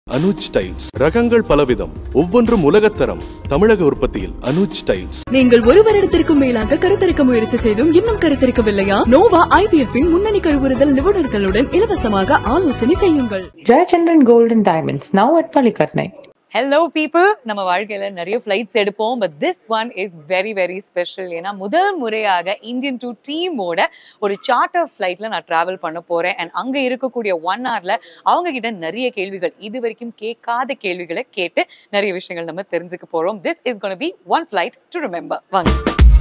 Anuj tiles ரகங்கள் பலவிதம், ஒவ்வொன்றும் உலகத்தரம். தமிழக உற்பத்தியில் அனுஜ் டைல்ஸ். நீங்கள் ஒரு வருடத்திற்கும் மேலாக கருத்தரிக்க முயற்சி செய்தும் இன்னும் கருத்தரிக்கவில்லையா? நோவா ஐவிஎஃப்பின் முன்னணி கருவுறுதல் நிபுணர்களுடன் இலவசமாக ஆலோசனை செய்யுங்கள். Jayachandran Gold and Diamonds, now at Palikatnai. Hello people, நம்ம வாழ்க்கையில நிறைய ஃபிளைட்ஸ் எடுப்போம், but this one is very very special. ஏன்னா முதல் முறையாக இந்தியன் டூ டீமோட ஒரு சார்ட்டர் ஃபிளைட்ல நான் டிராவல் பண்ண போறேன். அண்ட் அங்க இருக்கக்கூடிய 1 hourல அவங்க கிட்ட நிறைய கேள்விகள், இது வரைக்கும் கேட்காத கேள்விகளை கேட்டு நிறைய விஷயங்கள் நம்ம தெரிஞ்சுக்க போறோம். This is gonna be one flight to remember. வாங்க.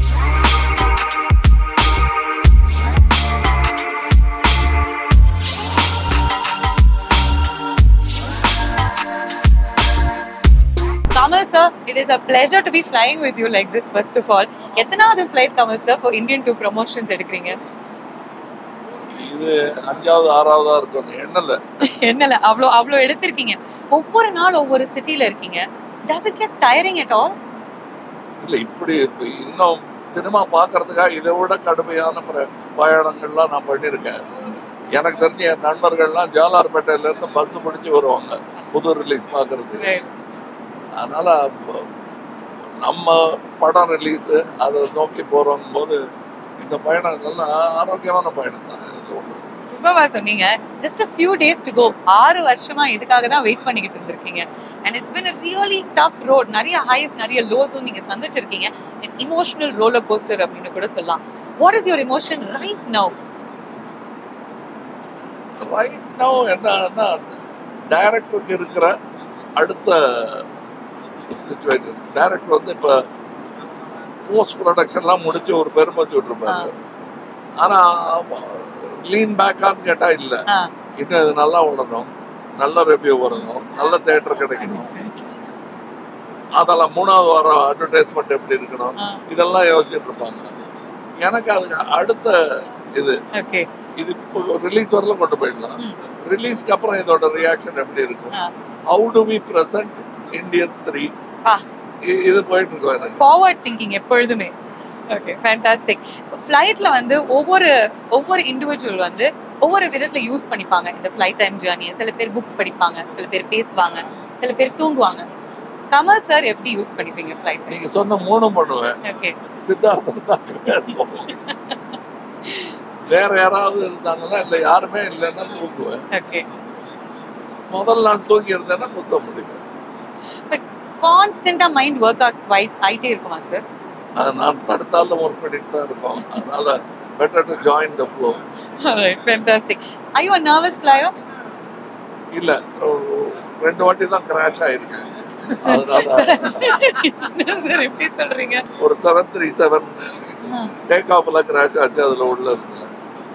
Kamal sir, it is a pleasure to be flying with you like this. First of all, எத்தனாவது flight Kamal sir for Indian 2 promotions எடுக்கிறீங்க? இது 5வது 6வதா இருக்கும். என்னல அவ்வளோ எடுத்திருக்கீங்க. ஒவ்வொரு நாள் ஒவ்வொரு சிட்டில இருக்கீங்க. Does it get tiring at all? இல்ல, இப்படி இன்னும் சினிமா பார்க்கறதுக்காக இதை விட கடுமையான பயணங்கள்லாம் நான் பண்ணியிருக்கேன். எனக்கு தெரிஞ்ச என் நண்பர்கள்லாம் ஜாலார்பேட்டையில இருந்து பஸ் பிடிச்சி வருவாங்க புது ரிலீஸ் பார்க்கறதுக்கு. அதனால நம்ம படம் ரிலீஸு அதை நோக்கி போறோம் போது இந்த பயணம் நல்லா ஆரோக்கியமான பயணம் தானே. சூப்பரா சொன்னீங்க. Just a few days to go. 6 வருஷமா இதுக்காக தான் வெயிட் பண்ணிக்கிட்டு இருந்திருக்கீங்க. and it's been a really tough road. நிறைய ஹைஸ் நிறைய லோஸும் நீங்க சந்திச்சிருக்கீங்க. இமோஷனல் ரோலர் கோஸ்டர் அப்படின்னு கூட சொல்லலாம். what is your emotion right now? என்னன்னா டைரக்டருக்கு இருக்கிற அடுத்த சிச்சுவேஷன். டைரக்டர் வந்து இப்போ போஸ்ட் ப்ரொடக்ஷன்லாம் முடிச்சு ஒரு பெருமைச்சு விட்டுருப்பாரு. ஆனால் லீன் பேக்கான்னு கேட்டால் இல்லை, இன்னும் இது நல்லா ஓடணும், நல்ல ரிவ்யூ வரணும், நல்ல தேட்டர் கிடைக்கணும், அதெல்லாம் 3வது வாரம் அட்வர்டைஸ்மெண்ட் எப்படி இருக்கணும், இதெல்லாம் யோசிச்சுட்டு இருப்பாங்க. எனக்கு அதுக்கு அடுத்த இது இப்போ ரிலீஸ் வரலாம் கொண்டு போயிடலாம். ரிலீஸ்க்கு அப்புறம் இதோட ரியாக்ஷன் எப்படி இருக்கும், how do we present Indian 3, இது போயிட்டு இருக்கோம். எனக்கு ஃபார்வர்ட் திங்கிங் எப்பொழுதுமே. Okay, fantastic. ஃப்ளைட்ல வந்து ஒவ்வொரு இண்டிவிஜுவல் வந்து ஒவ்வொரு விதத்துல யூஸ் பண்ணிப்பாங்க இந்த ஃப்ளைட் டைம் ஜர்னியை. சில பேர் புக் படிப்பாங்க, சில பேர் பேசுவாங்க, சில பேர் தூங்குவாங்க. கமல் சார் எப்படி யூஸ் பண்ணிப்பீங்க ஃப்ளைட்? நீங்க சொன்ன 3 பண்ணுவேன். ஓகே, சித்தார்த்தன் தான் வேற யாராவது இருந்தாங்கன்னா இல்ல, யாருமே இல்லைன்னா தூங்குவேன். ஓகே, முதல் நாள் தூங்கி இருந்தேன்னா புத்தம் முடியும். பட் கான்ஸ்டன்டா மைண்ட் ஒர்க் ஆயிட்டே இருக்குமா சார்? அது நான் தடுத்தாலும் ஒர்க் பண்ணிட்டு தான் இருக்கோம். அதனால better to join the flow. Alright, fantastic. Are you a nervous flyer? இல்ல, 2 வாட்டி தான் கிராஷ் ஆயிருக்கேன். அதனால சார் எப்படி சொல்றீங்க? ஒரு 737 டேக் ஆஃப்ல கிராஷ் ஆச்சு, அதுல உள்ள இருந்தேன்.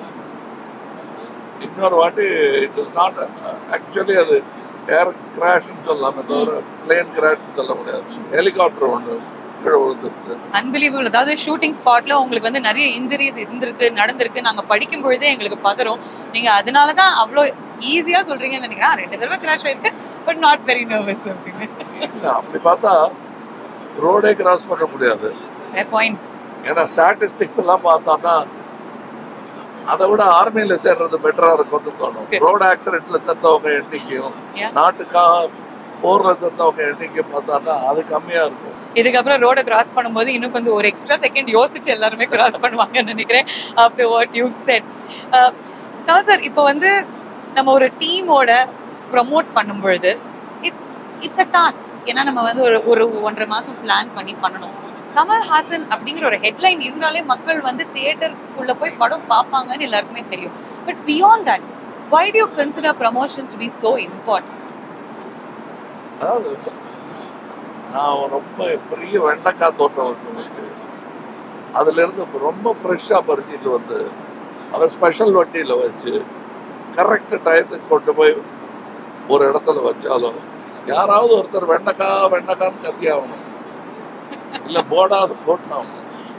இன்னொரு வாட்டி இட் இஸ் நாட் ஆக்சுவலி, அது ஏர் கிராஷ்னு சொல்லலாமே தவிர பிளேன் கிராஷ்னு சொல்ல முடியாது. ஹெலிகாப்டர் ஒன்று கீழே விழுந்துருக்கு. அன்பிலீவபிள். அதாவது ஷூட்டிங் ஸ்பாட்ல உங்களுக்கு வந்து நிறைய இன்ஜுரிஸ் நடந்திருக்கு. நாங்க படிக்கும் பொழுதே எங்களுக்கு பதறும். நீங்க அதனாலதான் அவ்வளோ ஈஸியா சொல்றீங்கன்னு நினைக்கிறேன். 2 தடவை கிராஷ் ஆயிருக்கு, பட் நாட் வெரி நர்வஸ் அப்படின்னு. அப்படி பார்த்தா ரோடே கிராஸ் பண்ண முடியாது. பாயிண்ட். ஏன்னா ஸ்டாட்டிஸ்டிக்ஸ் எல்லாம் பார்த்தோம்னா அதை விட ஆர்மியில சேர்றது பெட்டரா இருக்கும்னு தோணும். ரோடு ஆக்சிடென்ட்ல செத்தவங்க எண்ணிக்கையும் நாட்டுக்காக போர்ல செத்தவங்க எண்ணிக்கையும் பார்த்தோம்னா அது கம்மியா இருக்கும். இதுக்கப்புறம் ரோட கிராஸ் பண்ணும்போது இன்னும் கொஞ்சம் ஒரு எக்ஸ்ட்ரா செகண்ட் யோசிச்சு எல்லாருமே கிராஸ் பண்ணுவாங்கன்னு நினைக்கிறேன். After what you said. Sir, இப்போ வந்து நம்ம ஒரு டீமோட ப்ரமோட் பண்ணும்பொழுது இட்ஸ் அ டாஸ்க். ஏன்னா நம்ம வந்து ஒரு 1.5 மாசம் பிளான் பண்ணி பண்ணணும். கமல்ஹாசன் அப்படிங்கிற ஒரு ஹெட்லைன் இருந்தாலே மக்கள் வந்து தியேட்டருக்குள்ள போய் படம் பார்ப்பாங்கன்னு எல்லாருக்குமே தெரியும். But beyond that, why do you consider promotions to be so important? அதாவது நான் ரொம்ப பெரிய வெண்டைக்காய் தோட்டம் வச்சு அதுல இருந்து ரொம்ப ஃப்ரெஷ்ஷா பறிச்சிட்டு வந்து அதை ஸ்பெஷல் வண்டியில வச்சு கரெக்ட் டயத்துக்கு கொண்டு போய் ஒரு இடத்துல வச்சாலும் யாராவது ஒருத்தர் வெண்டைக்கான்னு கத்தி ஆகணும், இல்ல போட்டாகணும்.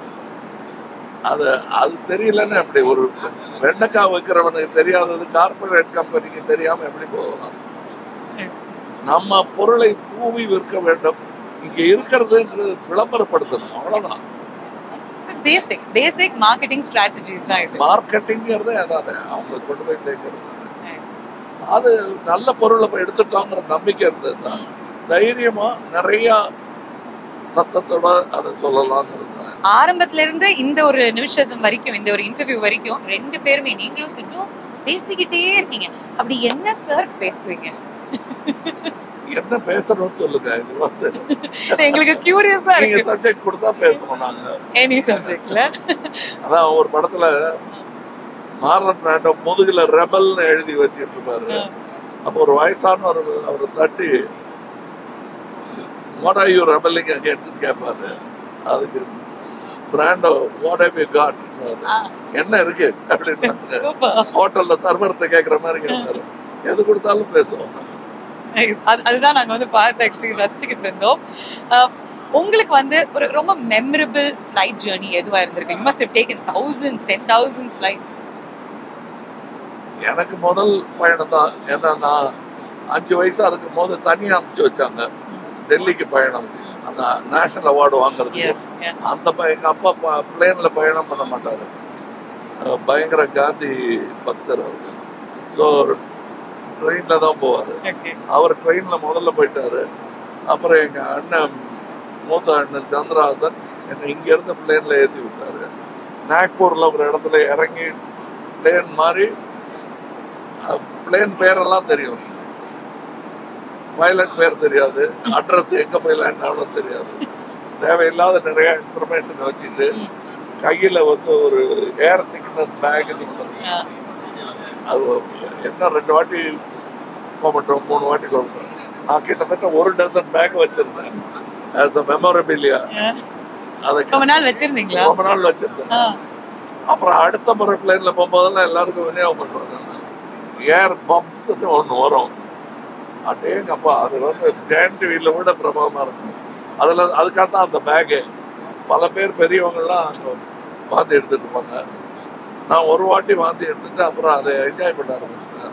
அது தெரியலன்னு எப்படி ஒரு வெண்டைக்காய் வைக்கிறவனுக்கு தெரியாதது கார்பரேட் கம்பெனிக்கு தெரியாம எப்படி போகலாம்? நம்ம பொருளை பூவி விற்க வேண்டும், இங்க இருக்கிறது விளம்பரப்படுத்தணும், அவ்வளவுதான். பேசிக் மார்க்கெட்டிங் ஸ்ட்ராட்டஜிஸ் தான் இது. மார்க்கெட்டிங்கிறதே அதானே, அவங்க கொண்டு போய் சேர்க்கறது. அது நல்ல பொருளை எடுத்துட்டோங்கிற நம்பிக்கை இருந்ததுன்னா தைரியமா நிறைய சத்தத்தோட அதை சொல்லலாம்னு இருந்தேன். ஆரம்பத்துல இருந்து இந்த ஒரு நிமிஷம் வரைக்கும், இந்த ஒரு இன்டர்வியூ வரைக்கும் 2 பேருமே நீங்களும் சிட்டும் பேசிக்கிட்டே இருக்கீங்க. அப்படி என்ன சார் பேசுவீங்க? என்ன பேசணும்னு சொல்லுங்க. இது வந்து எங்களுக்கு கியூரியஸா நீங்க இருக்கு. சப்ஜெக்ட் கொடுத்தா பேசணும். நாங்க எனி சப்ஜெக்ட்ல அதான் ஒரு படத்துல மார்லன் பிராண்டோ முதுகுல ரெபல்னு எழுதி வச்சுட்டு இருப்பாரு. அப்போ ஒரு வயசானவர் அவரை தட்டி what are you rebelling against கேட்பாரு. அதுக்கு Brando what have you got, என்ன இருக்கு அப்படின்னு ஹோட்டல்ல சர்வர்கிட்ட கேட்கற மாதிரி கேட்பாரு. எது கொடுத்தாலும் பேசுவோம். அதுதான் நாங்க வந்து பார்த்து ஆக்சுவலி ரசிச்சுக்கிட்டு இருந்தோம். உங்களுக்கு வந்து ஒரு ரொம்ப மெமரபிள் ஃபிளைட் ஜர்னி எதுவா இருந்திருக்கு? You must have taken thousands, 10,000 flights. எனக்கு முதல் பயணம் தான். ஏன்னா நான் 5 வயசா இருக்கும் போது தனியா அனுப்பிச்சு வச்சாங்க டெல்லிக்கு பயணம், அந்த நேஷனல் அவார்டு வாங்குறதுக்கு. அந்த எங்க அப்பா பிளேன்ல பயணம் பண்ண மாட்டாரு, பயங்கர காந்தி பக்தர் அவரு. ஸோ ட்ரெயின்ல தான் போவாரு. அவர் ட்ரெயின்ல முதல்ல போயிட்டாரு. அப்புறம் எங்க அண்ணன், மூத்த அண்ணன் சந்திரஹாசன் என்னை இங்க இருந்து பிளேன்ல ஏற்றி விட்டாரு. நாக்பூர்ல ஒரு இடத்துல இறங்கி பிளேன் மாதிரி, பிளேன் பேரெல்லாம் தெரியும், பைலட் பேர் தெரியாது, அட்ரஸ் எங்க போய் லேண்ட் ஆகணும் தெரியாது. தேவையில்லாத நிறைய இன்ஃபர்மேஷன் வச்சுட்டு கையில வந்து ஒரு ஏர் சிக்னஸ் பேக், அது என்ன 2 வாட்டி போகட்டும் 3 வாட்டி போகட்டும், நான் கிட்டத்தட்ட 1 டசன் பேக் வச்சிருந்தேன் ஆஸ் அ மெமரபிலியா. அதை ரொம்ப நாள் வச்சிருந்தேன். அப்புறம் அடுத்த முறை பிளேன்ல போகும்போதெல்லாம் எல்லாருக்கும் விநியோகம் பண்ணுவாங்க. ஏர் பம்ப்ஸ் ஒன்று வரும், அடேங்கப்பா, அது வந்து ஜெயண்ட் வீல்ல விட பிரபலமா இருக்கும். அதுக்காகத்தான் அந்த பேகு. பல பேர் பெரியவங்கெல்லாம் வாந்தி எடுத்துட்டு இருப்பாங்க. நான் ஒரு வாட்டி வாந்தி எடுத்துட்டு அப்புறம் அதை என்ஜாய் பண்ண ஆரம்பிச்சிட்டேன்.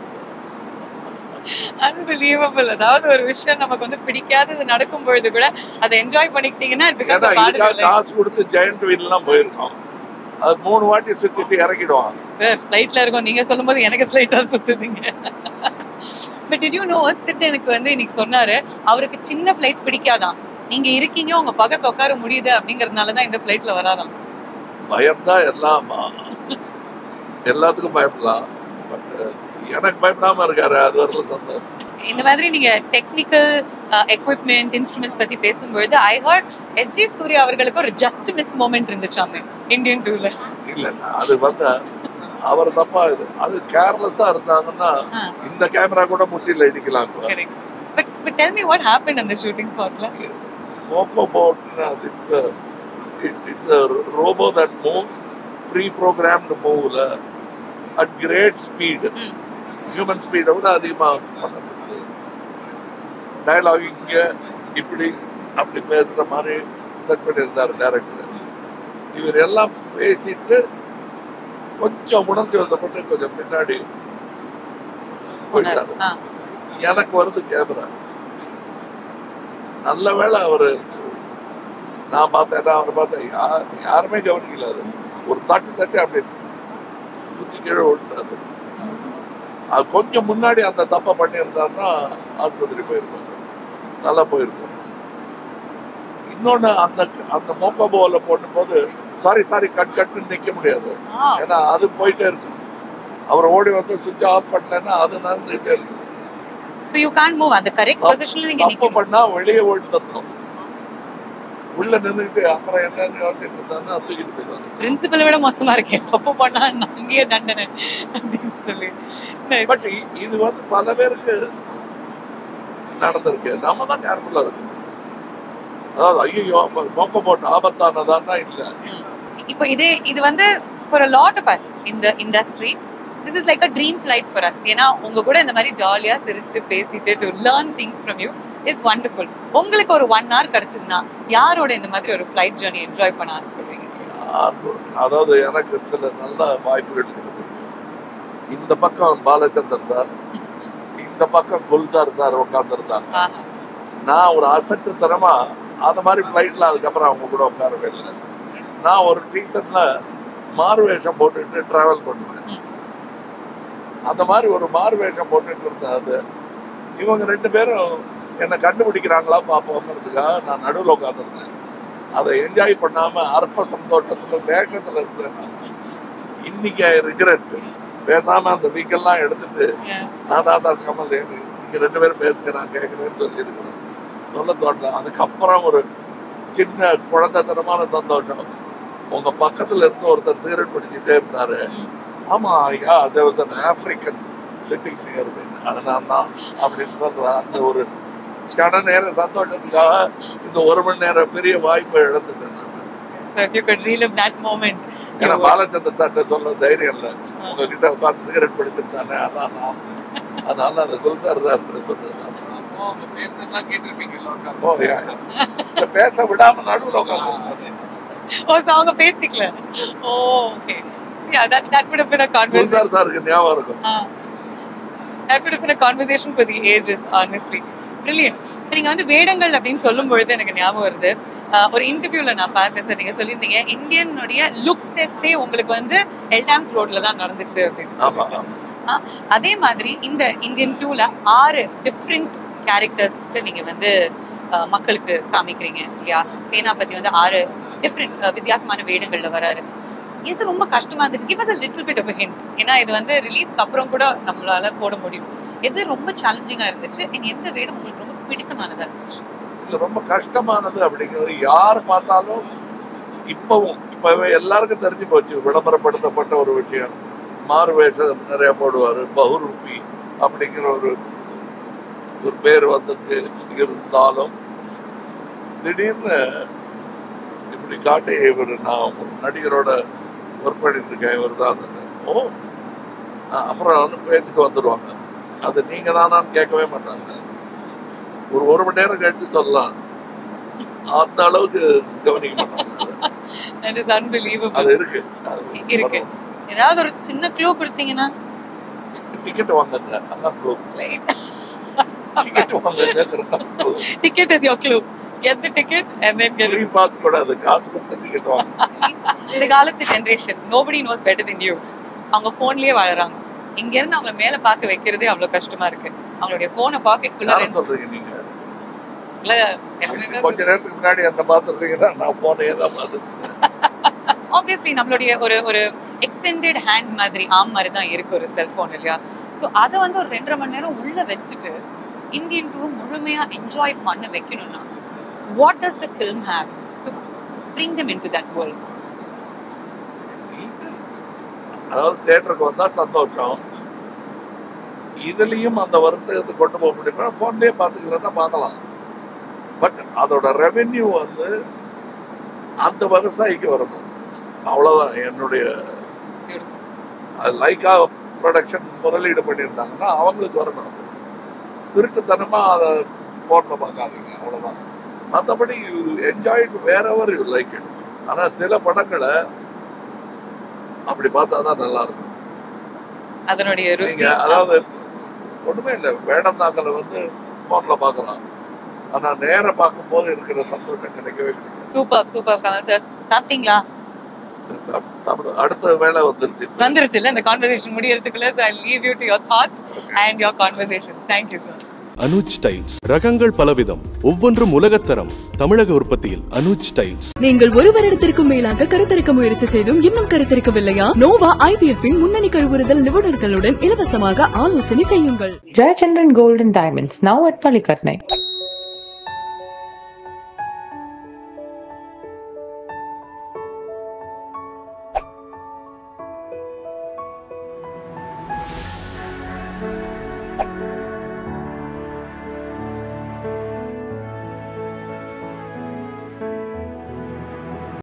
அன்பிலீவபிள். அதாவது ஒரு விஷயம் நமக்கு வந்து பிடிக்காதது நடக்கும் பொழுது கூட அதை என்ஜாய் பண்ணிக்கிட்டீங்கன்னா காசு கொடுத்து ஜெயண்ட் வீல் எல்லாம் போயிருக்கோம். அது 3 வாட்டி சுத்திட்டு இறக்கிடுவாங்க. சார் ஃபிளைட்ல இருக்கோம், நீங்க சொல்லும்போது எனக்கு ஸ்லைட்டா சுத்துதீங்க. பட் டிட் யூ நோ, சிட் எனக்கு வந்து இன்னைக்கு சொன்னாரு, அவருக்கு சின்ன ஃபிளைட் பிடிக்காதான், நீங்க இருக்கீங்க உங்க பக்கத்துல உட்கார முடியுது அப்படிங்கறதுனாலதான் இந்த ஃபிளைட்ல வராராம். பயம்தான் எல்லாத்துக்கும் பயப்படலாம். பட் எனக்கு பயப்படாம இருக்காரு, அது வரல சந்தோஷம். இந்த மாதிரி நீங்க டெக்னிக்கல் எக்யூப்மெண்ட் இன்ஸ்ட்ருமெண்ட்ஸ் பத்தி பேசும்பொழுது ஐ ஹர்ட் எஸ்ஜே சூர்யா அவர்களுக்கு ஒரு ஜஸ்ட் மிஸ் மொமெண்ட் இருந்துச்சாமே இந்தியன் டூல. இல்ல, அது வந்து அவர் தப்பா, அது கேர்லெஸ்ஸா இருந்தாங்கன்னா இந்த கேமரா கூட முட்டில இடிக்கலாம். But tell me what happened on the shooting spot la? Mofobot, it's a robot that moves, pre-programmed move at great speed. Human speed விட அதிகமா பண்ணப்படுது. டயலாக் இங்க இப்படி அப்படி பேசுற மாதிரி செட் பண்ணியிருந்தாரு டைரக்டர். இவர் எல்லாம் பேசிட்டு கொஞ்சம் உணர்ச்சி வசப்பட்டு கொஞ்சம் பின்னாடி போயிட்டாரு. எனக்கு வருது கேமரா. நல்ல வேளை அவரு, நான் பார்த்தேன், அவர் பார்த்தேன், யாருமே கவனிக்கல. அது ஒரு தட்டி அப்படி சுத்தி கீழே விட்டாரு. அது கொஞ்சம் முன்னாடி அந்த தப்பை பண்ணியிருந்தாருன்னா ஆஸ்பத்திரி போயிருப்பாரு, நல்லா போயிருக்கும். இன்னொன்னு, அந்த மோக்கோபோல போடும்போது சாரி கட்டுன்னு நிக்க முடியாது. ஏன்னா அது போயிட்டே இருக்கும். அவர் ஓடி வந்து சுவிட்ச் ஆஃப் பண்ணலன்னா அது நடந்துட்டே இருக்கும். So you can't move at the correct position. நீங்க தப்பு பண்ணா வெளியே ஓடிடணும். உள்ள நின்னுட்டு அப்புறம் என்னன்னு யோசிச்சுட்டு இருந்தாருன்னா தூக்கிட்டு போயிடுவாங்க. பிரின்சிபல் விட மோசமா இருக்கே, தப்பு பண்ணா அங்கேயே தண்டனை அப்படின்னு சொல்லி. பட் இது வந்து பல பேருக்கு நடந்திருக்கு. நம்ம தான் கேர்ஃபுல்லா இருக்கணும். அதாவது ஐயோ மோக்க போட்டு ஆபத்தானதான்னா இல்ல. இப்போ இது வந்து for a lot of us in the industry this is like a dream flight for us. ஏன்னா உங்க கூட இந்த மாதிரி ஜாலியா சிரிச்சுட்டு பேசிட்டு to learn things from you is wonderful. உங்களுக்கு ஒரு 1 hour கிடைச்சதுன்னா யாரோட இந்த மாதிரி ஒரு flight journey என்ஜாய் பண்ண ஆசைப்படுவீங்க? அதாவது எனக்கு சில நல்ல வாய்ப்புகள் கிடைச்சிருக்கு. இந்த பக்கம் பாலச்சந்தர் சார், இந்த பக்கம் குல்சார் சார் உட்கார்ந்துருந்தாங்க. நான் ஒரு அசட்டு தரமா அந்த மாதிரி ஃபிளைட்ல அதுக்கப்புறம் அவங்க கூட உட்காரவே இல்லை. நான் ஒரு சீசன்ல மாறுவேஷம் போட்டுட்டு டிராவல் பண்ணுவேன். அந்த மாதிரி ஒரு மாறு வேஷம் போட்டுட்டு இருந்தேன். அது இவங்க 2 பேரும் என்னை கண்டுபிடிக்கிறாங்களா பார்ப்போங்கிறதுக்காக நான் நடுவில் உட்காந்துருந்தேன். அதை என்ஜாய் பண்ணாம அற்ப சந்தோஷத்துல வேஷத்துல இருந்தேன். இன்னைக்கு ஐ ரிக்ரெட். பேசாம அந்த வீக்கெல்லாம் எடுத்துட்டு நான் தான் சார் கமல் நீங்க 2 பேரும் பேசுங்க நான் கேட்கறேன்னு சொல்லி இருக்கிறேன். சொல்ல தோட்டல. அதுக்கப்புறம் ஒரு சின்ன குழந்தைத்தனமான சந்தோஷம். உங்க பக்கத்துல இருந்து ஒருத்தர் சிகரெட் பிடிச்சிட்டே இருந்தாரு. ஆமா ஐயா அது ஒரு ஆப்பிரிக்கன் சிட்டிங் நியர் மீ, அது நான் தான் அப்படின்னு சொல்ற அந்த ஒரு கன நேர சந்தோஷத்துக்காக இந்த 1 மணி நேரம் பெரிய வாய்ப்பை இழந்துட்டேன் நான். So if you could relive that moment. ஏன்னா பாலச்சந்திர சார்ட்ட சொல்ல தைரியம் இல்லை. உங்ககிட்ட உட்காந்து சிகரெட் பிடிச்சிருந்தானே அதான் நான். அதனால அந்த குல்சார் சார் சொன்னது பேச விடாம நடுவில் உட்காந்து. Oh, so அவங்க பேசிக்கல. Oh, okay. Yeah, that would have been a conversation. Gulzar சாருக்கு ஞாபகம் இருக்கும். That would have been a conversation for the ages, honestly. Brilliant. நீங்க வந்து வேடங்கள் அப்படின்னு சொல்லும் பொழுது எனக்கு ஞாபகம் வருது. ஒரு இன்டர்வியூல நான் பார்த்தேன் சார், நீங்க சொல்லியிருந்தீங்க இந்தியனுடைய லுக் டெஸ்டே உங்களுக்கு வந்து எல்டாம்ஸ் ரோட்ல தான் நடந்துச்சு அப்படின்னு. அதே மாதிரி இந்த இந்தியன் 2ல 6 டிஃப்ரெண்ட் கேரக்டர்ஸ்க்கு நீங்க வந்து மக்களுக்கு காமிக்கிறீங்க இல்லையா? சேனாபதி வந்து 6 டிஃப்ரெண்ட் வித்தியாசமான வேடங்கள்ல வராரு. இது ரொம்ப கஷ்டமா இருந்துச்சு. Give us a little bit of a hint. ஏன்னா இது வந்து ரிலீஸ்க்கு அப்புறம் கூட நம்மளால போட முடியும். எது ரொம்ப சேலஞ்சிங்கா இருந்துச்சு? எந்த வேடம் உங்களுக்கு ரொம்ப பிடித்தமானதா இருந்துச்சு? இல்ல ரொம்ப கஷ்டமானது அப்படிங்கிறது யார் பார்த்தாலும் இப்பவே எல்லாருக்கும் தெரிஞ்சு போச்சு. விளம்பரப்படுத்தப்பட்ட ஒரு விஷயம். மாறு வேஷம் நிறைய போடுவாரு. பஹுரூபி அப்படிங்கிற ஒரு பேர் வந்துட்டு இருந்தாலும் திடீர்னு இப்படி காட்டி இவர் நான் நடிகரோட ஒர்க் பண்ணிட்டு இருக்கேன் இவர் தான். ஓ அப்புறம் பேச்சுக்கு வந்துடுவாங்க. அது நீங்க தானான்னு கேட்கவே மாட்டாங்க. ஒரு மணி நேரம் கழிச்சு சொல்லலாம். அந்த அளவுக்கு கவனிக்க மாட்டாங்க. அது இருக்கு. ஏதாவது ஒரு சின்ன க்ளூ கொடுத்தீங்கன்னா டிக்கெட் வாங்குங்க. அதான் க்ளூ. டிக்கெட் வாங்குங்க. Ticket is your clue. Get the ticket and then get free pass கூடாது. காசு கொடுத்து டிக்கெட் வாங்க. இந்த காலத்து generation nobody knows better than you. அவங்க போன்லயே வாழறாங்க. இங்க இருந்து அவங்கள மேல பார்க்க வைக்கிறதே அவ்வளவு கஷ்டமா இருக்கு. அவங்களுடைய போனை பாக்கெட்டுக்குள்ள சொல்றீங்க நீங்க. இல்ல கொஞ்ச நேரத்துக்கு முன்னாடி என்ன பாத்துறீங்கன்னா நான் போனே தான் பாத்துட்டேன். Obviously நம்மளுடைய ஒரு எக்ஸ்டெண்டட் ஹேண்ட் மாதிரி ஆர்ம் மாதிரி தான் இருக்கு ஒரு செல்போன் இல்லையா? சோ அத வந்து ஒரு 2.5 மணி நேரம் உள்ள வச்சுட்டு இந்தியன் 2 முழுமையா என்ஜாய் பண்ண வைக்கணும்னா what does the film have to bring them into that world? அதாவது தியேட்டருக்கு வந்தா சந்தோஷம். இதுலயும் அந்த வருத்தத்தை கொண்டு போக முடியுமா? போன்லயே பாத்துக்கலன்னா பார்க்கலாம். பட் அதோட ரெவென்யூ வந்து அந்த விவசாயிக்கு வரணும். அவ்வளவுதான் என்னுடைய. லைக்கா ப்ரொடக்ஷன் முதலீடு பண்ணியிருந்தாங்கன்னா அவங்களுக்கு வரணும். அது திருட்டுத்தனமா அதை போன்ல பார்க்காதீங்க. அவ்வளவுதான். மற்றபடி you enjoy it whatever you like it. ஆனா சில படங்களை அப்படி பார்த்தாதான் நல்லா இருக்கும். அதனுடைய நீங்க அதாவது ஒண்ணுமே இல்லை. வேடந்தாங்கல வந்து போன்ல பார்க்கலாம். ஆனா நேர பார்க்கும்போது இருக்கிற சந்தோஷம் கிடைக்கவே கிடைக்கும். Super Kamal sir. சாப்பிட்டீங்களா? அடுத்த வேலை வந்துருச்சு இல்ல இந்த கான்வர்சேஷன் முடியறதுக்குள்ள so I'll leave you to your thoughts and your conversations. Thank you sir. Anuj tiles ரகங்கள் பலவிதம், ஒவ்வொன்றும் உலகத்தரம். தமிழக உற்பத்தியில் அனுஜ் டைல்ஸ். நீங்கள் 1 வருடத்திற்கும் மேலாக கருத்தரிக்க முயற்சி செய்தும் இன்னும் கருத்தரிக்கவில்லையா? நோவா IVF இன் முன்னணி கருவுறுதல் நிபுணர்களுடன் இலவசமாக ஆலோசனை செய்யுங்கள். Jayachandran Gold and Diamonds, now at Palikatnai.